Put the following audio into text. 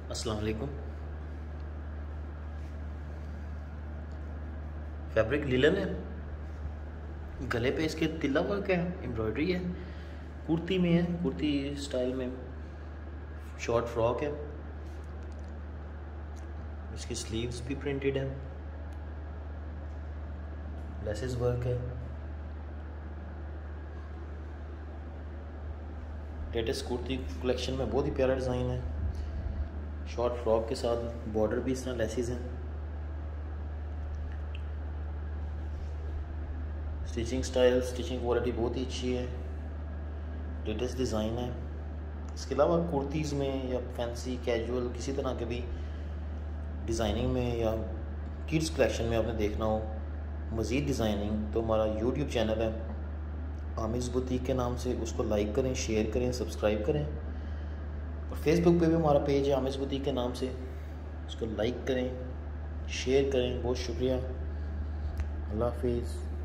अस्सलाम वालेकुम। Fabric linen है, गले पे इसके तिल्ला वर्क है, एम्ब्रॉयडरी है, कुर्ती में है, कुर्ती स्टाइल में, शॉर्ट फ्रॉक है, इसकी स्लीव्स भी प्रिंटेड है, लेसेस वर्क है। लेटेस्ट कुर्ती कलेक्शन में बहुत ही प्यारा डिज़ाइन है, शॉर्ट फ्रॉक के साथ बॉर्डर भी इस तरह लेसेस हैं। स्टिचिंग स्टाइल, स्टिचिंग क्वालिटी बहुत ही अच्छी है, लेटेस्ट डिज़ाइन है। इसके अलावा कुर्तीज़ में या फैंसी कैजुअल किसी तरह के भी डिज़ाइनिंग में या किड्स कलेक्शन में आपने देखना हो मज़ीद डिज़ाइनिंग, तो हमारा यूट्यूब चैनल है आमिज़ बुटीक के नाम से, उसको लाइक करें, शेयर करें, सब्सक्राइब करें। और फेसबुक पे भी हमारा पेज है आमिज़ बुटीक के नाम से, उसको लाइक करें, शेयर करें। बहुत शुक्रिया, अल्लाह हाफिज़।